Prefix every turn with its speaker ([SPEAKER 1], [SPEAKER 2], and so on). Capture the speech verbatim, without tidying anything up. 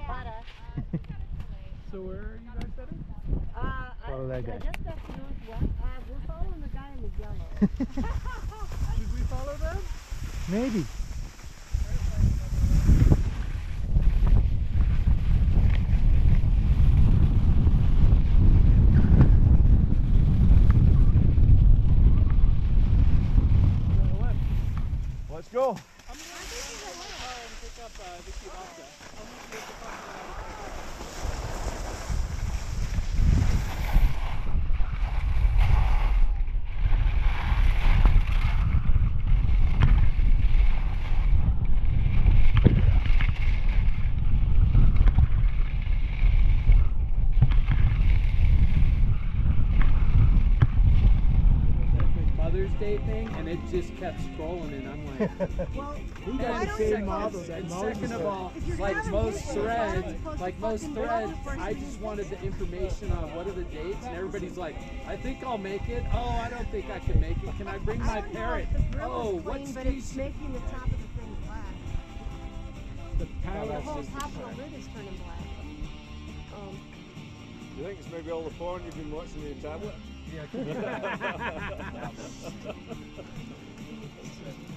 [SPEAKER 1] So where are you guys heading?
[SPEAKER 2] Uh,
[SPEAKER 3] Follow
[SPEAKER 2] I,
[SPEAKER 3] that guy.
[SPEAKER 2] I just got to northwest. Uh, we're following the guy in the yellow.
[SPEAKER 1] Should we follow them?
[SPEAKER 3] Maybe.
[SPEAKER 4] Let's go.
[SPEAKER 1] I'm going to run my car and pick up uh, Vicky Vodka. I'll meet you at the parking lot. Mother's Day thing, and it just kept scrolling, and I'm like,
[SPEAKER 2] Well,
[SPEAKER 1] we
[SPEAKER 2] got
[SPEAKER 1] got
[SPEAKER 2] the
[SPEAKER 1] the
[SPEAKER 2] same
[SPEAKER 1] same
[SPEAKER 2] model
[SPEAKER 1] model.
[SPEAKER 2] that
[SPEAKER 1] And
[SPEAKER 2] Moses
[SPEAKER 1] second of
[SPEAKER 2] had.
[SPEAKER 1] all,
[SPEAKER 2] If you're
[SPEAKER 1] like
[SPEAKER 2] having
[SPEAKER 1] most
[SPEAKER 2] issues,
[SPEAKER 1] threads,
[SPEAKER 2] why don't you
[SPEAKER 1] like
[SPEAKER 2] post
[SPEAKER 1] most
[SPEAKER 2] fucking
[SPEAKER 1] threads,
[SPEAKER 2] bills first?
[SPEAKER 1] I just wanted the information on what are the dates, and everybody's like, I think I'll make it. Oh, I don't think I can make it. Can I bring my
[SPEAKER 2] I don't know
[SPEAKER 1] parrot?
[SPEAKER 2] if the grill
[SPEAKER 1] Oh,
[SPEAKER 2] is clean,
[SPEAKER 1] what's
[SPEAKER 2] but
[SPEAKER 1] these?
[SPEAKER 2] it's making the top of the thing black.
[SPEAKER 1] The
[SPEAKER 2] And the
[SPEAKER 1] palette
[SPEAKER 2] whole
[SPEAKER 1] is
[SPEAKER 2] top of the lid is turning black. Um,
[SPEAKER 4] You think it's maybe all the porn you've been watching on your tablet?
[SPEAKER 1] Yeah,